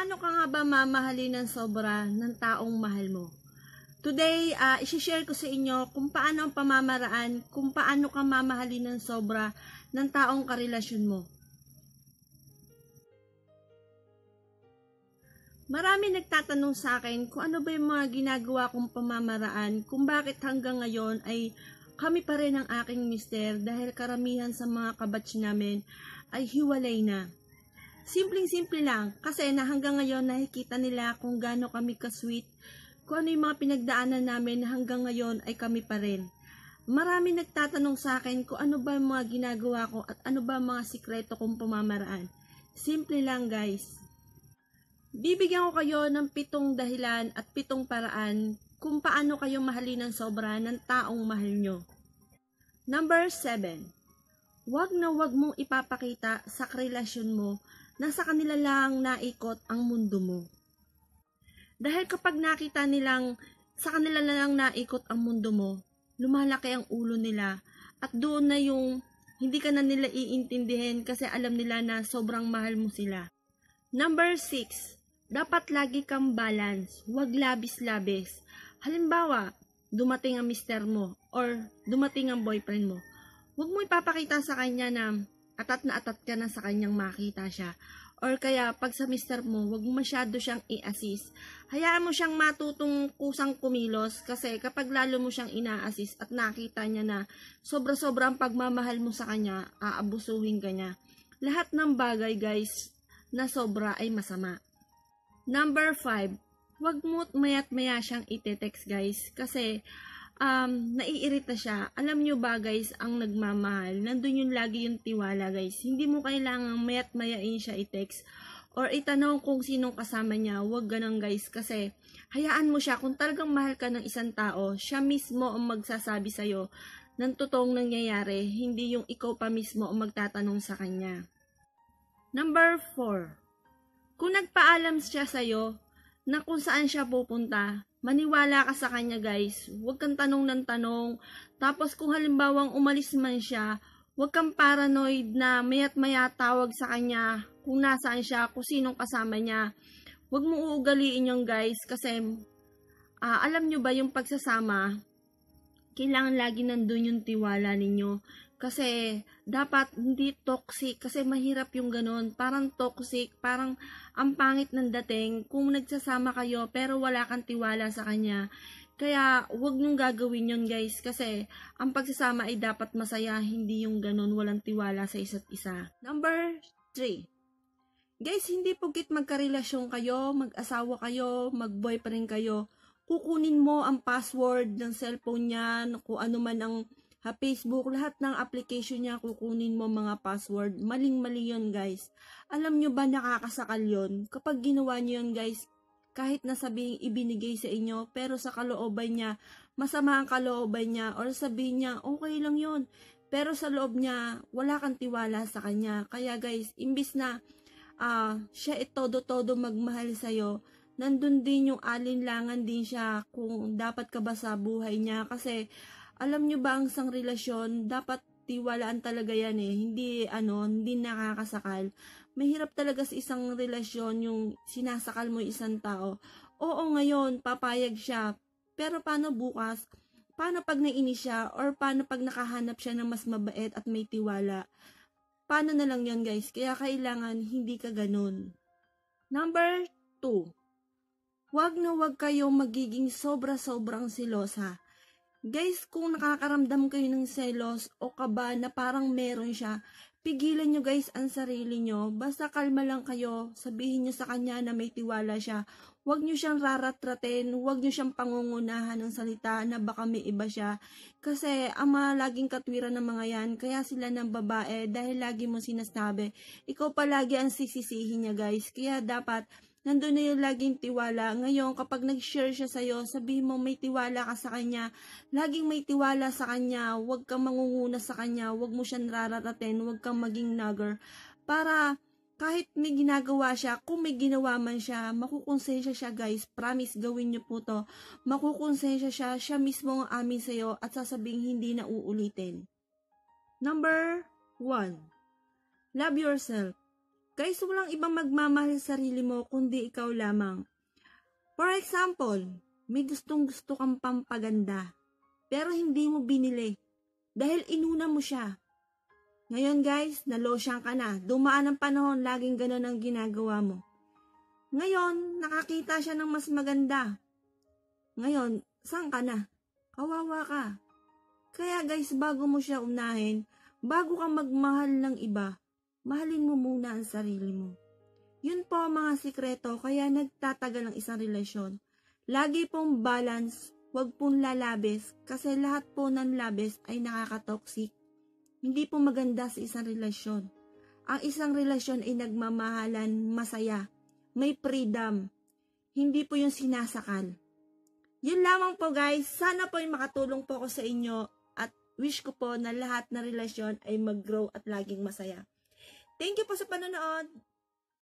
Paano ka nga ba mamahalin ng sobra ng taong mahal mo? Today, isi-share ko sa inyo kung paano ang pamamaraan, kung paano ka mamahalin ng sobra ng taong karelasyon mo. Marami nagtatanong sa akin kung ano ba yung mga ginagawa kong pamamaraan, kung bakit hanggang ngayon ay kami pa rin ang aking mister dahil karamihan sa mga kabatch namin ay hiwalay na. Simpleng-simple lang, kasi na hanggang ngayon nakikita nila kung gaano kami ka-sweet, kung ano yung mga pinagdaanan namin na hanggang ngayon ay kami pa rin. Marami nagtatanong sa akin kung ano ba yung mga ginagawa ko at ano ba mga sikreto kong pamamaraan. Simple lang guys. Bibigyan ko kayo ng 7 dahilan at 7 paraan kung paano kayo mahalin ng sobra ng taong mahal nyo. Number 7. Huwag na huwag mong ipapakita sa relasyon mo na sa kanila lang naikot ang mundo mo. Dahil kapag nakita nilang sa kanila lang naikot ang mundo mo, lumalaki ang ulo nila at doon na yung hindi ka na nila iintindihin kasi alam nila na sobrang mahal mo sila. Number 6. Dapat lagi kang balance, huwag labis-labis. Halimbawa, dumating ang mister mo or dumating ang boyfriend mo. Huwag mo ipapakita sa kanya na atat na atat ka na sa kanyang makita siya. Or kaya, pag sa mister mo, huwag mo masyado siyang i-assist. Hayaan mo siyang matutong kusang kumilos kasi kapag lalo mo siyang ina-assist at nakita niya na sobra-sobrang pagmamahal mo sa kanya, aabusuhin ka niya. Lahat ng bagay guys na sobra ay masama. Number 5, huwag mo mayat-maya siyang ite-text guys kasi naiirita siya. Alam nyo ba guys, ang nagmamahal, nandun yung lagi yung tiwala guys. Hindi mo kailangang mayat-mayain siya i-text or itanong kung sinong kasama niya. Huwag ganun guys kasi hayaan mo siya. Kung talagang mahal ka ng isang tao, siya mismo ang magsasabi sa'yo ng totoong nangyayari, hindi yung ikaw pa mismo ang magtatanong sa kanya. Number 4, kung nagpaalam siya sa'yo na kung saan siya pupunta, maniwala ka sa kanya guys. Huwag kang tanong ng tanong. Tapos kung halimbawang umalis man siya, huwag kang paranoid na mayat maya tawag sa kanya kung nasaan siya, kung sinong kasama niya. Huwag mo uugaliin yung guys kasi alam nyo ba yung pagsasama, kailangan lagi nandun yung tiwala ninyo. Kasi dapat hindi toxic kasi mahirap yung ganon. Parang toxic, parang ang pangit ng dating kung nagsasama kayo pero wala kang tiwala sa kanya. Kaya wag niyong gagawin yun guys kasi ang pagsasama ay dapat masaya, hindi yung ganon walang tiwala sa isa't isa. Number 3. Guys, hindi pugit magkarelasyon kayo, mag-asawa kayo, mag-boyfriend kayo, kukunin mo ang password ng cellphone niya, kung ano man ang Facebook, lahat ng application niya, kukunin mo mga password. Maling-mali yun guys. Alam nyo ba nakakasakal yun? Kapag ginawa nyo yun guys, kahit na sabihing ibinigay sa inyo, pero sa kalooban niya, masama ang kalooban niya, or sabihin niya, okay lang yun. Pero sa loob niya, wala kang tiwala sa kanya. Kaya guys, imbis na siya todo-todo magmahal sa'yo, nandun din yung alinlangan din siya kung dapat ka ba sa buhay niya. Kasi alam nyo ba ang isang relasyon, dapat tiwalaan talaga yan eh. Hindi nakakasakal. Mahirap talaga sa isang relasyon yung sinasakal mo isang tao. Oo, ngayon, papayag siya. Pero paano bukas? Paano pag nainis siya? Or paano pag nakahanap siya ng mas mabait at may tiwala? Paano na lang yan guys? Kaya kailangan hindi ka ganun. Number 2. Huwag na huwag kayong magiging sobra-sobrang silosa. Guys, kung nakakaramdam kayo ng selos o kaba na parang meron siya, pigilan nyo guys ang sarili nyo. Basta kalma lang kayo, sabihin nyo sa kanya na may tiwala siya. Huwag nyo siyang raratratin, huwag nyo siyang pangungunahan ng salita na baka may iba siya. Kasi ang mga laging katwiran ng mga yan, kaya sila ng babae dahil lagi mo sinasabi. Ikaw palagi ang sisisihin niya guys, kaya dapat nandun na yung laging tiwala. Ngayon, kapag nag-share siya sa'yo, sabihin mo may tiwala ka sa kanya. Laging may tiwala sa kanya. Huwag kang mangunguna sa kanya. Huwag mo siyang rararatin. Huwag kang maging nagger. Para kahit may ginagawa siya, kung may ginawa man siya, makukonsensya siya guys. Promise, gawin niyo po to. Makukonsensya siya. Siya mismo ang amin sa'yo at sasabing hindi na uulitin. Number 1. Love yourself. Guys, walang ibang magmamahal sa sarili mo kundi ikaw lamang. For example, may gustong-gusto kang pampaganda, pero hindi mo binili dahil inuna mo siya. Ngayon guys, nalosyang ka na. Dumaan ang panahon, laging ganun ang ginagawa mo. Ngayon, nakakita siya ng mas maganda. Ngayon, saan ka na? Kawawa ka. Kaya guys, bago mo siya unahin, bago ka magmahal ng iba, mahalin mo muna ang sarili mo. Yun po ang mga sikreto kaya nagtatagal ang isang relasyon. Lagi pong balance, wag pong lalabis kasi lahat po ng labis ay nakakatoxic. Hindi po maganda sa isang relasyon. Ang isang relasyon ay nagmamahalan, masaya, may freedom. Hindi po yung sinasakal. Yun lamang po guys, sana po ay makatulong po ako sa inyo at wish ko po na lahat na relasyon ay mag-grow at laging masaya. Thank you po sa panonood.